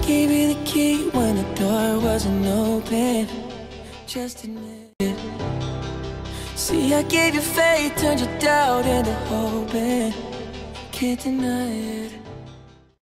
gave you the key when the door wasn't open. Just admit it. See, I gave you faith, turned your doubt into hope, and can't deny it.